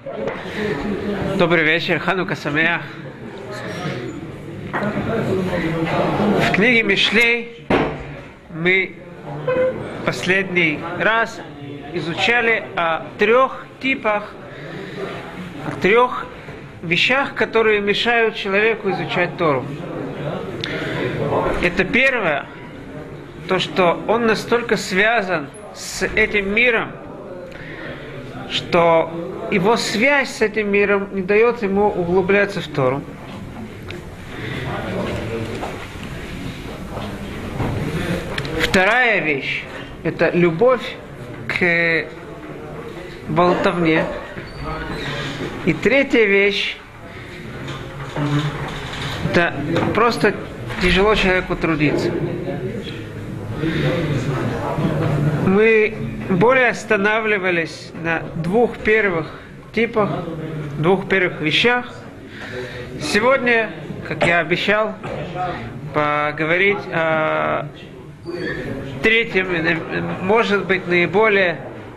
Добрый вечер, Ханука Самеах. В книге Мишлей мы последний раз изучали о трех типах, о трех вещах, которые мешают человеку изучать Тору. Это первое, то, что он настолько связан с этим миром, что его связь с этим миром не дает ему углубляться в Тору. Вторая вещь – это любовь к болтовне. И третья вещь – это просто тяжело человеку трудиться. Мы более останавливались на двух первых типах, двух первых вещах. Сегодня, как я обещал, поговорить о третьем, может быть, наиболее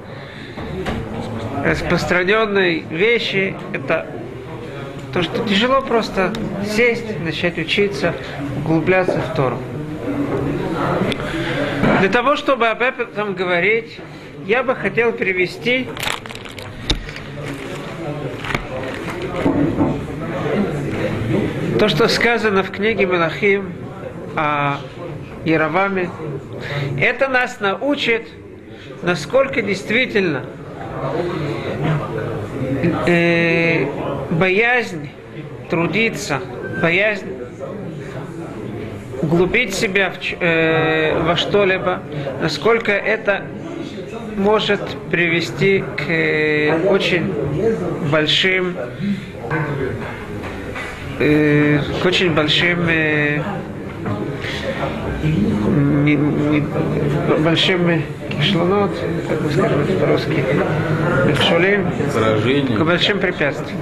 распространенной вещи. Это то, что тяжело просто сесть, начать учиться, углубляться в Тору. Для того, чтобы об этом говорить, я бы хотел привести то, что сказано в книге Мелахим о Яроваме. Это нас научит, насколько действительно боязнь трудиться, боязнь углубить себя во что-либо, насколько это может привести к очень большим большим кишлонот, как мы скажем по-русски, к большим препятствиям.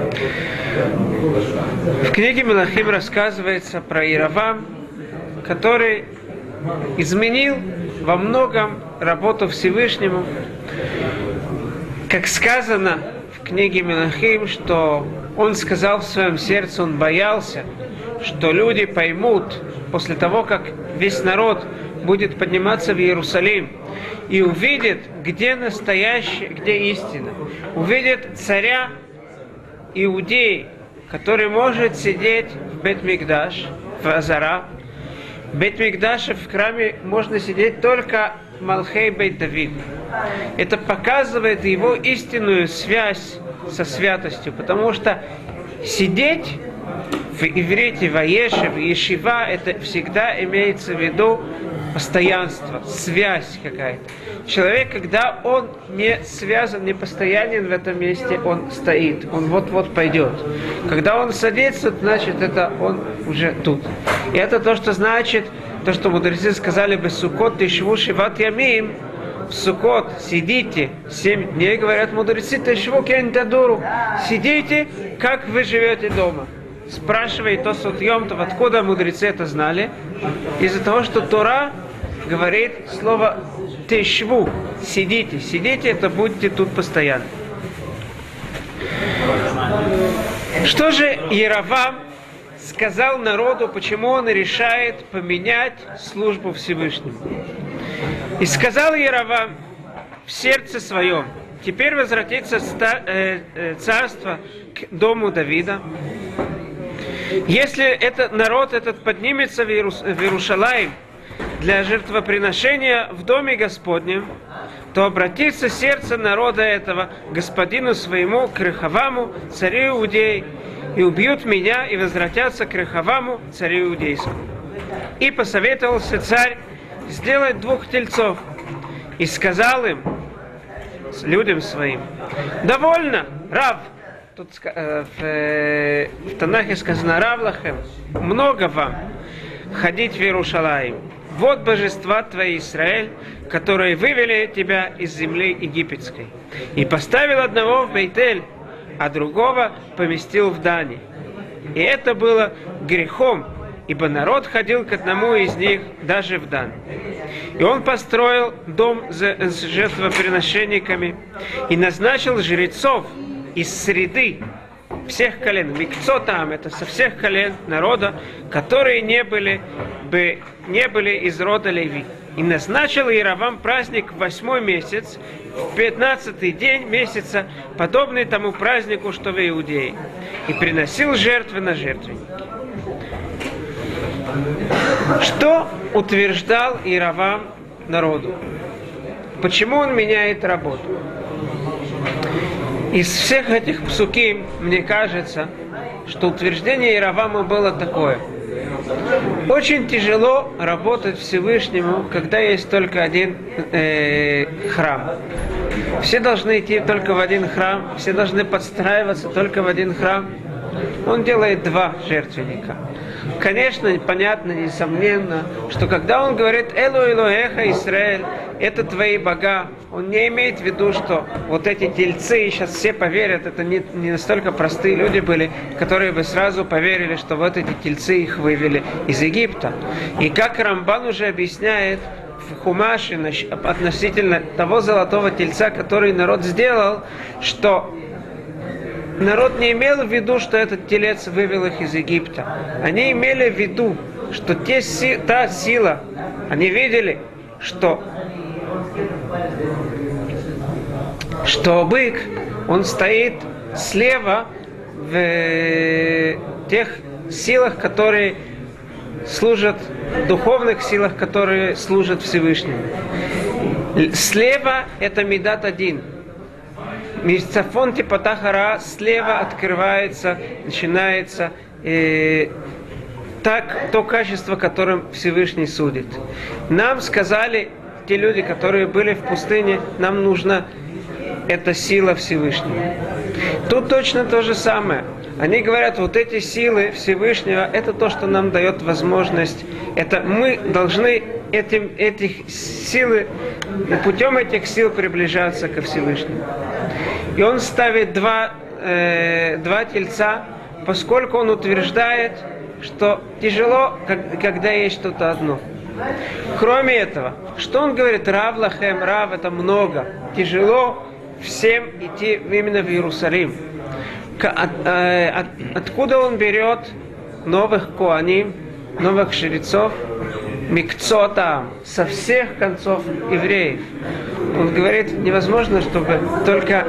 В книге Мелахим рассказывается про Яровам, который изменил во многом работу Всевышнему. Как сказано в книге Мелахим, что он сказал в своем сердце, он боялся, что люди поймут после того, как весь народ будет подниматься в Иерусалим и увидит, где настоящее, где истина, увидит царя Иудеи, который может сидеть в Бет-Микдаш, в Азара. В Бет-Микдаше, в храме, можно сидеть только Малхей Бейт-Давид. Это показывает его истинную связь со святостью, потому что сидеть в иврите, ваеше, в ешива, это всегда имеется в виду постоянство, связь какая-то. Человек, когда он не связан, не постоянен в этом месте, он стоит, он вот-вот пойдет. Когда он садится, значит, это он уже тут. И это то, что значит, то, что мудрецы сказали бы, Суккот тишву шиват ямим, в Суккот сидите 7 дней, говорят мудрецы, тишву кен тадуру, сидите, как вы живете дома. Спрашивает Тосфот Йом Тов, откуда мудрецы это знали? Из-за того, что Тора говорит слово «тешву», сидите. Сидите, это будьте тут постоянно. Что же Яровам сказал народу, почему он решает поменять службу Всевышнему? И сказал Яровам в сердце своем: теперь возвратится царство к дому Давида. Если этот народ этот поднимется в Иерушалаим для жертвоприношения в доме Господнем, то обратится сердце народа этого к господину своему, к Рехаваму, царю Иудеи, и убьют меня, и возвратятся к Рехаваму, царю Иудейскому. И посоветовался царь сделать 2 тельцов, и сказал им, людям своим: довольно, Рав. Тут в Танахе сказано: Равлахем, много вам ходить в Иерушалаим. Вот божества твои, Израиль, которые вывели тебя из земли египетской. И поставил одного в Бейтель, а другого поместил в Дане. И это было грехом, ибо народ ходил к одному из них даже в Дан. И он построил дом с жертвоприношенниками и назначил жрецов из среды всех колен. Микцотам, это со всех колен народа, которые не были из рода Леви. И назначил Иеравам праздник в 8-й месяц, в 15-й день месяца, подобный тому празднику, что в Иудее. И приносил жертвы на жертвенники. Что утверждал Иеравам народу? Почему он меняет работу? Из всех этих псуким, мне кажется, что утверждение Иеравама было такое. Очень тяжело работать Всевышнему, когда есть только один храм. Все должны идти только в один храм, все должны подстраиваться только в один храм. Он делает 2 жертвенника. Конечно, понятно, несомненно, что когда он говорит «Элу Элоэха Исраэль», это твои бога, он не имеет в виду, что вот эти тельцы, сейчас все поверят, это не настолько простые люди были, которые бы сразу поверили, что вот эти тельцы их вывели из Египта. И как Рамбан уже объясняет в Хумаше относительно того золотого тельца, который народ сделал, что народ не имел в виду, что этот телец вывел их из Египта. Они имели в виду, что та сила, они видели, что бык, он стоит слева в тех силах, которые служат, духовных силах, которые служат Всевышнему. Слева это Мидат один. Мисцафон Типатахара, слева открывается, начинается то качество, которым Всевышний судит. Нам сказали, те люди, которые были в пустыне, нам нужна эта сила Всевышнего. Тут точно то же самое. Они говорят, вот эти силы Всевышнего, это то, что нам дает возможность. Это мы должны путем этих сил приближаться ко Всевышнему. И он ставит два тельца, поскольку он утверждает, что тяжело, когда есть что-то одно. Кроме этого, что он говорит, Рав лахем, Рав это много, тяжело всем идти именно в Иерусалим. Откуда он берет новых коаним, новых жрецов? Микцота, со всех концов евреев. Он говорит, невозможно, чтобы только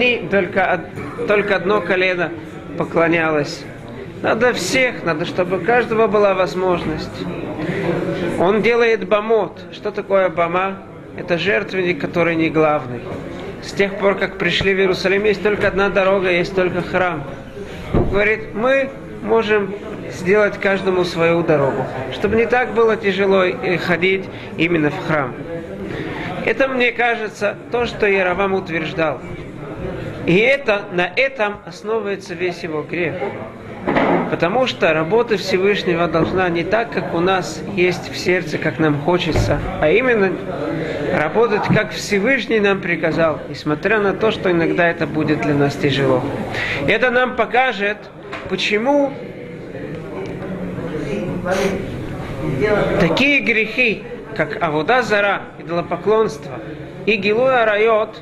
одно колено поклонялось. Надо всех, надо, чтобы у каждого была возможность. Он делает бамот. Что такое бама? Это жертвенник, который не главный. С тех пор, как пришли в Иерусалим, есть только одна дорога, есть только храм. Он говорит, мы можем сделать каждому свою дорогу, чтобы не так было тяжело ходить именно в храм. Это, мне кажется, то, что Иеравам утверждал. И на этом основывается весь его грех. Потому что работа Всевышнего должна не так, как у нас есть в сердце, как нам хочется, а именно работать, как Всевышний нам приказал, несмотря на то, что иногда это будет для нас тяжело. Это нам покажет, почему такие грехи, как авода зара, идолопоклонство и гилуй арайот,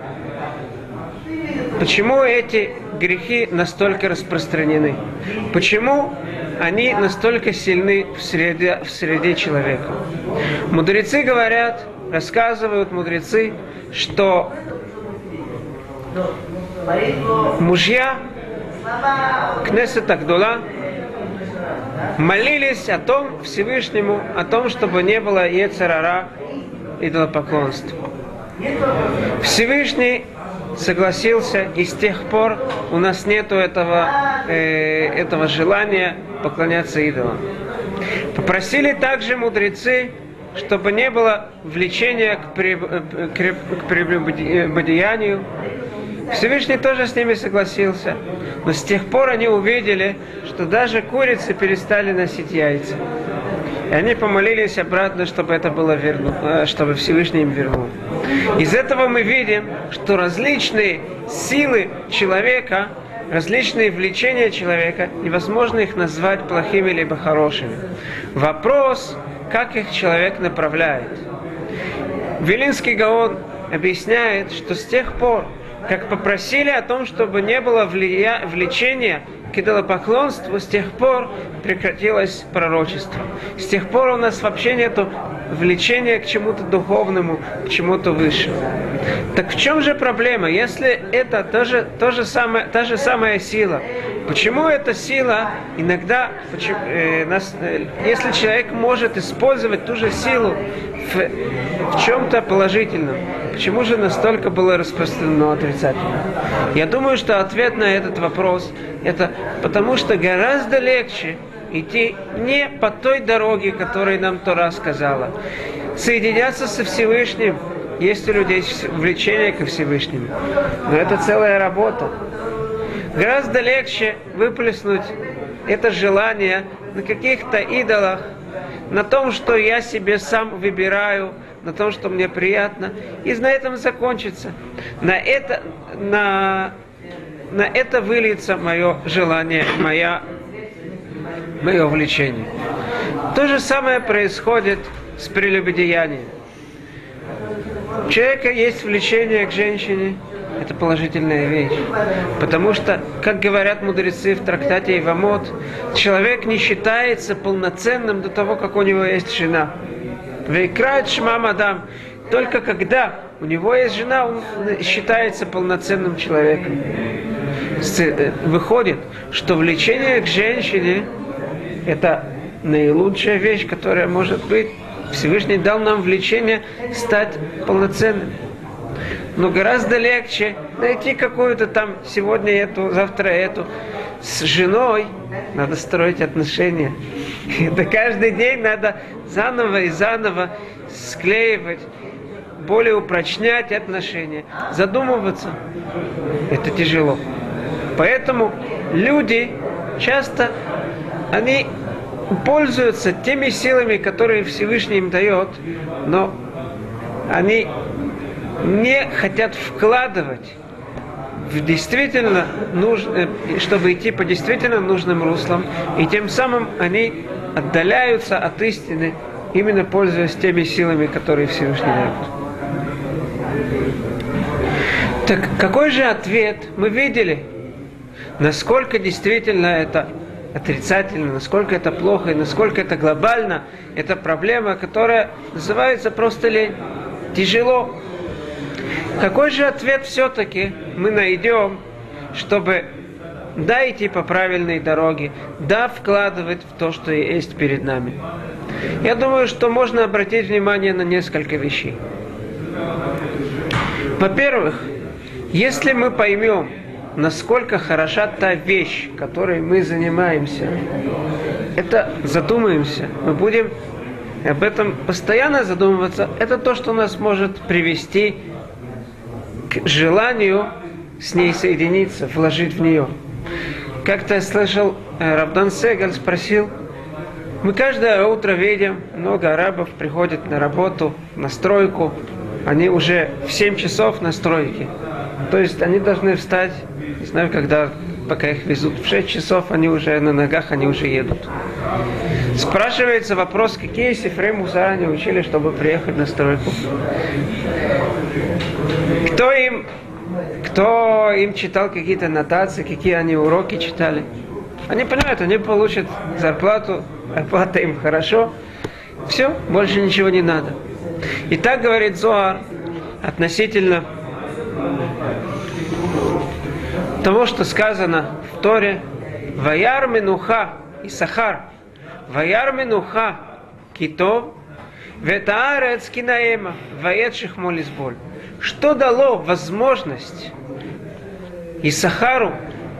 почему эти грехи настолько распространены? Почему они настолько сильны в среде человека? Мудрецы говорят, рассказывают мудрецы, что мужья Кнесет Агдула молились о том Всевышнему, о том, чтобы не было йецер ара, идолопоклонства. Всевышний согласился, и с тех пор у нас нету этого желания поклоняться идолам. Попросили также мудрецы, чтобы не было влечения к прелюбодеянию. Всевышний тоже с ними согласился. Но с тех пор они увидели, что даже курицы перестали носить яйца. И они помолились обратно, чтобы это было чтобы Всевышний им вернул. Из этого мы видим, что различные силы человека, различные влечения человека, невозможно их назвать плохими либо хорошими. Вопрос, как их человек направляет. Вилинский Гаон объясняет, что с тех пор, как попросили о том, чтобы не было влечения к идолопоклонству, с тех пор прекратилось пророчество. С тех пор у нас вообще нет влечения к чему-то духовному, к чему-то высшему. Так в чем же проблема? Если это та же самая сила, почему эта сила иногда, если человек может использовать ту же силу в чем-то положительном, почему же настолько было распространено отрицательно? Я думаю, что ответ на этот вопрос — это потому, что гораздо легче идти не по той дороге, которую нам Тора сказала. Соединяться со Всевышним, есть у людей влечение ко Всевышнему, но это целая работа. Гораздо легче выплеснуть это желание на каких-то идолах, на том, что я себе сам выбираю, на том, что мне приятно, и на этом закончится. На это выльется мое желание, мое влечение. То же самое происходит с прелюбодеянием. У человека есть влечение к женщине, это положительная вещь. Потому что, как говорят мудрецы в трактате Ивамот, человек не считается полноценным до того, как у него есть жена. Вейкрает шмам адам. Только когда у него есть жена, он считается полноценным человеком. Выходит, что влечение к женщине — это наилучшая вещь, которая может быть. Всевышний дал нам влечение стать полноценным. Но гораздо легче найти какую-то там сегодня эту, завтра эту. С женой надо строить отношения. Это каждый день надо заново и заново склеивать, более упрочнять отношения, задумываться. Это тяжело. Поэтому люди часто, они пользуются теми силами, которые Всевышний им дает, но они не хотят вкладывать в действительно чтобы идти по действительно нужным руслам, и тем самым они отдаляются от истины, именно пользуясь теми силами, которые Всевышний дает. Так какой же ответ? Мы видели, насколько действительно это отрицательно, насколько это плохо и насколько это глобально. Это проблема, которая называется просто лень. Тяжело. Какой же ответ все-таки мы найдем, чтобы идти по правильной дороге, вкладывать в то, что есть перед нами? Я думаю, что можно обратить внимание на несколько вещей. Во-первых, если мы поймем, насколько хороша та вещь, которой мы занимаемся, это задумаемся, мы будем об этом постоянно задумываться, это то, что нас может привести к желанию с ней соединиться, вложить в нее. Как-то я слышал, Рав Дан Сегаль спросил, мы каждое утро видим, много арабов приходят на работу, на стройку, они уже в 7 часов на стройке. То есть они должны встать, не знаю, когда, пока их везут, в 6 часов они уже на ногах, они уже едут. Спрашивается вопрос, какие сифрей мусара они учили, чтобы приехать на стройку. Кто им читал какие-то нотации, какие они уроки читали. Они понимают, они получат зарплату, оплата им хорошо. Все, больше ничего не надо. И так говорит Зоар относительно того, что сказано в Торе: «Ваяр менуха и сахар, ваяр менуха китов, ветаарец кинаэма, ваэт шихмо лизболь». Что дало возможность Исахару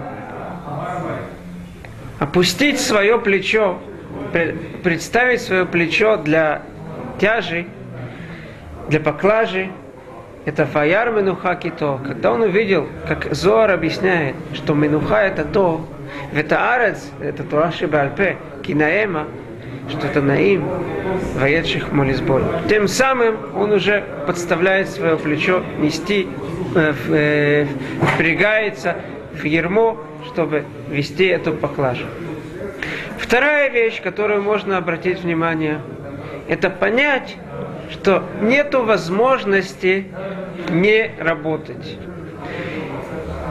опустить свое плечо, представить свое плечо для тяжи, для поклажи? Это ваяр менуха кито. Когда он увидел, как Зоар объясняет, что менуха это то, ветаарец это Тора шебеаль-пе, кинаэма, что это наим, ваэт шихмо лизболь. Тем самым он уже подставляет свое плечо нести, впрягается в ярмо, чтобы вести эту поклажу. Вторая вещь, которую можно обратить внимание, это понять, что нету возможности не работать.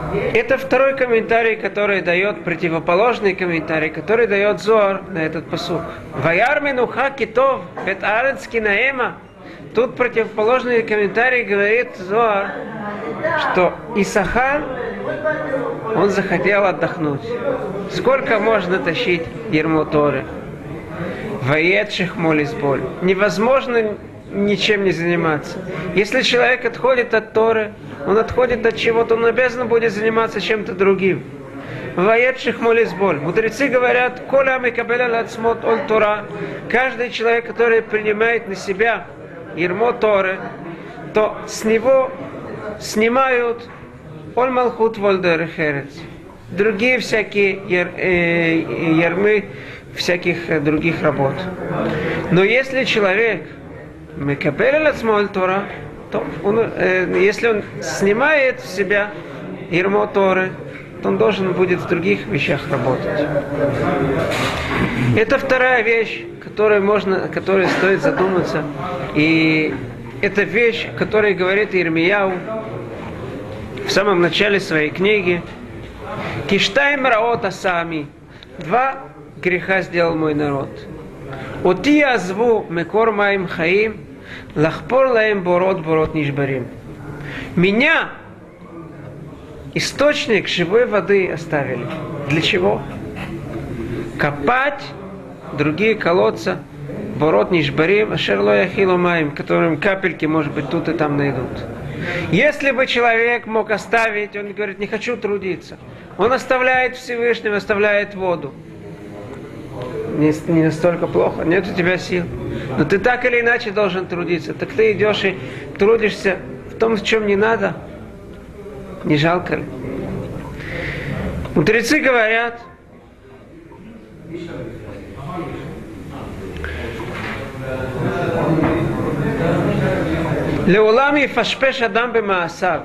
Это второй комментарий, который дает противоположный комментарий, который дает Зоар на этот пасук. Ваяр менуха китов бет арец кинаэма. Тут противоположный комментарий говорит Зоар, что Исахар, он захотел отдохнуть. Сколько можно тащить ярмо Торы? Ваедших молись боль. Невозможно ничем не заниматься. Если человек отходит от Торы, он отходит от чего-то, он обязан будет заниматься чем-то другим. Ваедших молись боль. Мудрецы говорят, коля микабеля лацмот оль Тора. Каждый человек, который принимает на себя ярмо Торы, то с него снимают оль малхут вольдер херец. Другие всякие ярмы всяких других работ. Но если человек микабеля лацмот оль Тора, то если он снимает с себя ярмо Торы, то он должен будет в других вещах работать. Это вторая вещь, которой стоит задуматься. И это вещь, о которой говорит Ирмияу в самом начале своей книги. Киштайм раот асами. 2 греха сделал мой народ. Оти азву мекор маим хаим. Лахпор лаем борот нишбарим. Меня, источник живой воды, оставили. Для чего? Копать другие колодца, борот нишбарим, ашерло яхилу маим, которым капельки, может быть, тут и там найдут. Если бы человек мог оставить, он говорит, не хочу трудиться. Он оставляет Всевышнего, оставляет воду. Не настолько плохо, нет у тебя сил. Но ты так или иначе должен трудиться. Так ты идешь и трудишься в том, в чем не надо. Не жалко ли? Мудрецы говорят, Леулами фашпеш адам бемаасав.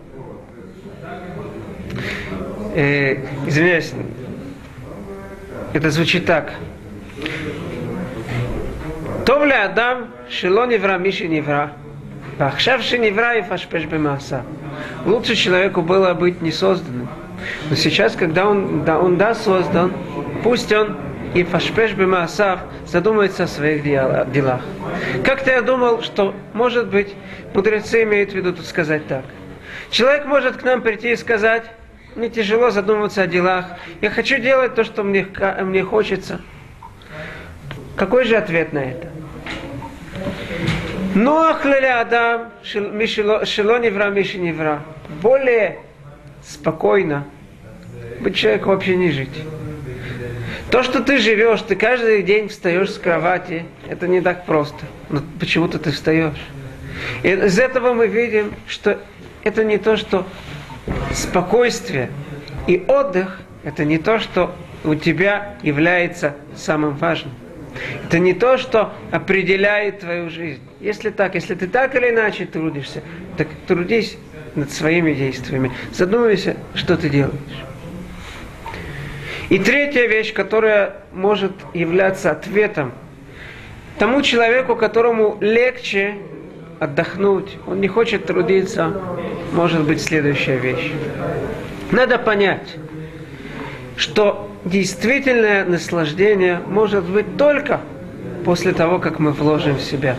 Извиняюсь, это звучит так. טוב לאדם שלא נברא מי שנברא, ועכשיו שנברא יפשפש במעשיו. Лучше человеку было быть не созданным. Но сейчас, когда он создан, пусть он и фашпеш бемаасав задумается о своих делах. Как-то я думал, что, может быть, мудрецы имеют в виду тут сказать так. Человек может к нам прийти и сказать, мне тяжело задумываться о делах, я хочу делать то, что мне хочется. Какой же ответ на это? Ноах леля адам шело невра миши невра. Более спокойно быть человеку вообще не жить. То, что ты живешь, ты каждый день встаешь с кровати, это не так просто. Но почему-то ты встаешь. И из этого мы видим, что это не то, что спокойствие и отдых, это не то, что у тебя является самым важным. Это не то, что определяет твою жизнь. Если ты так или иначе трудишься, так трудись над своими действиями. Задумайся, что ты делаешь. И третья вещь, которая может являться ответом тому человеку, которому легче отдохнуть, он не хочет трудиться, может быть следующая вещь. Надо понять, что действительное наслаждение может быть только после того, как мы вложим в себя.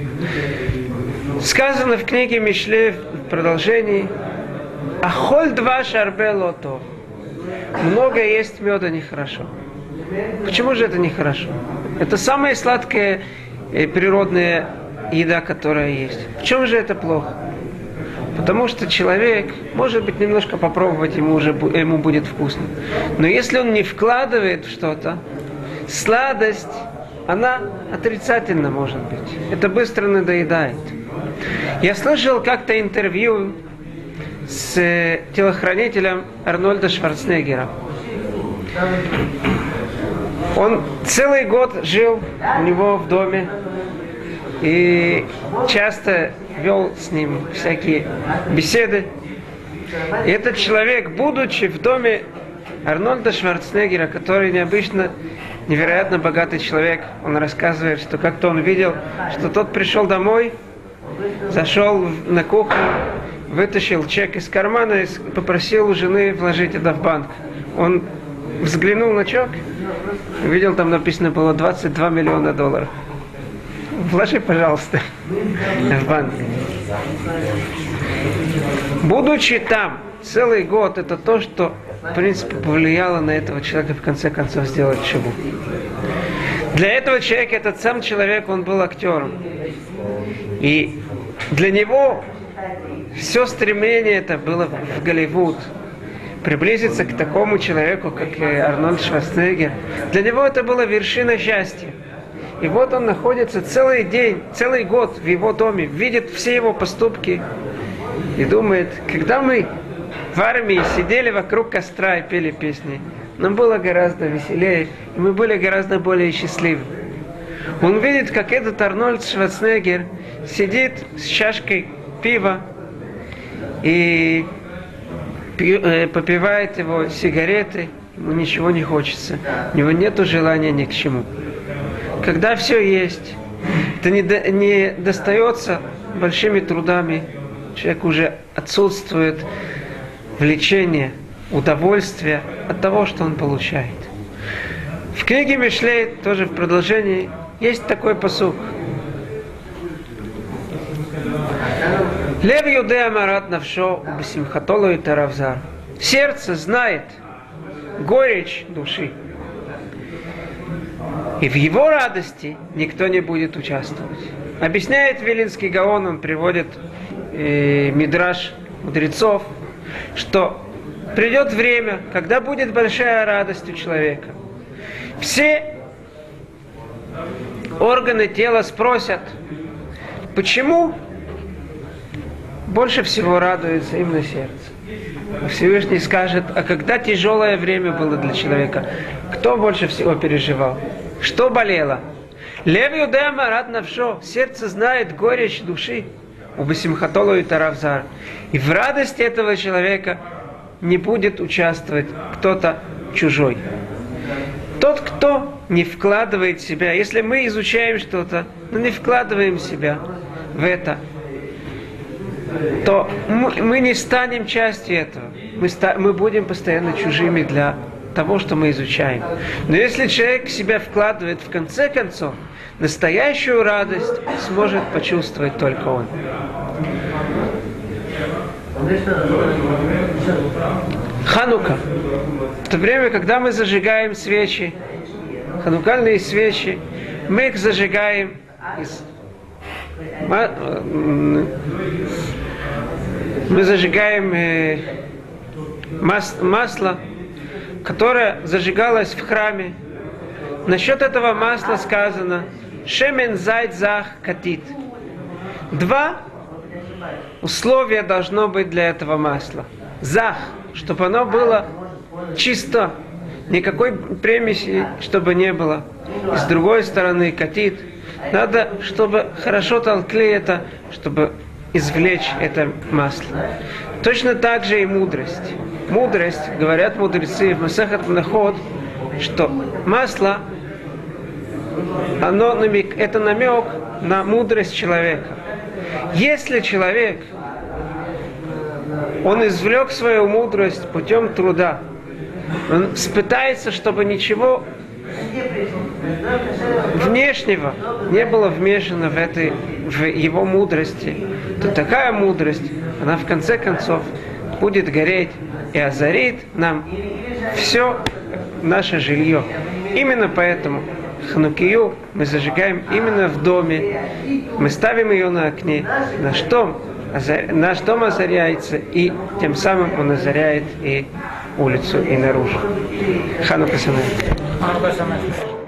Сказано в книге Мишле в продолжении: «Ахоль два шарбе лото». Много есть меда нехорошо. Почему же это нехорошо? Это самая сладкая природная еда, которая есть. В чем же это плохо? Потому что человек, может быть, немножко попробовать ему будет вкусно. Но если он не вкладывает в что-то, сладость, она отрицательна может быть. Это быстро надоедает. Я слышал как-то интервью с телохранителем Арнольда Шварценеггера. Он целый год жил у него в доме и часто вел с ним всякие беседы. И этот человек, будучи в доме Арнольда Шварценеггера, который невероятно богатый человек, он рассказывает, что как-то он видел, что тот пришел домой, зашел на кухню вытащил чек из кармана и попросил у жены вложить это в банк. Он взглянул на чек, видел, там написано было 22 миллиона долларов. Вложи, пожалуйста, в банк. Будучи там целый год, это то, что, в принципе, повлияло на этого человека в конце концов сделать шиву. Для этого человека, этот сам человек, он был актером. И для него все стремление это было в Голливуд. Приблизиться к такому человеку, как Арнольд Шварценеггер. Для него это была вершина счастья. И вот он находится целый день, целый год в его доме, видит все его поступки и думает, когда мы в армии сидели вокруг костра и пели песни, нам было гораздо веселее, и мы были гораздо более счастливы. Он видит, как этот Арнольд Шварценеггер сидит с чашкой пива и попивает его сигареты, ему ничего не хочется, у него нет желания ни к чему. Когда все есть, это не достается большими трудами, человек уже отсутствует влечение, удовольствие от того, что он получает. В книге Мишлей, тоже в продолжении, есть такой пасук. Лев Юдея Марат Навшо Бесимхатолу и Таравзар. Сердце знает горечь души. И в его радости никто не будет участвовать. Объясняет Вилинский Гаон, он приводит мидраш мудрецов, что придет время, когда будет большая радость у человека. Все органы тела спросят, почему больше всего радуется именно сердце. Всевышний скажет, а когда тяжелое время было для человека, кто больше всего переживал? Что болело? Лев Юдея Марат Навшо, сердце знает горечь души, у Бесимхатолу и Таравзар. И в радости этого человека не будет участвовать кто-то чужой. Тот, кто не вкладывает себя, если мы изучаем что-то, но не вкладываем себя в это, то мы не станем частью этого. Мы будем постоянно чужими для того, что мы изучаем. Но если человек себя вкладывает, в конце концов, настоящую радость сможет почувствовать только он. Ханука. В то время, когда мы зажигаем свечи, ханукальные свечи, мы их зажигаем из мы зажигаем масло, которое зажигалось в храме. Насчет этого масла сказано «Шемен зайт зах катит». Два условия должно быть для этого масла. Зах, чтобы оно было чисто, никакой примеси, чтобы не было. И с другой стороны катит. Надо, чтобы хорошо толкли это, чтобы извлечь это масло. Точно так же и мудрость. Мудрость, говорят мудрецы в Масехет Мнахот, что масло, это намек на мудрость человека. Если человек, он извлек свою мудрость путем труда, он пытается, чтобы ничего внешнего не было вмешано в его мудрости, то такая мудрость, она в конце концов будет гореть и озарит нам все наше жилье. Именно поэтому ханукию мы зажигаем именно в доме, мы ставим ее на окне, наш дом озаряется, и тем самым он озаряет и улицу, и наружу. Ханука Самех.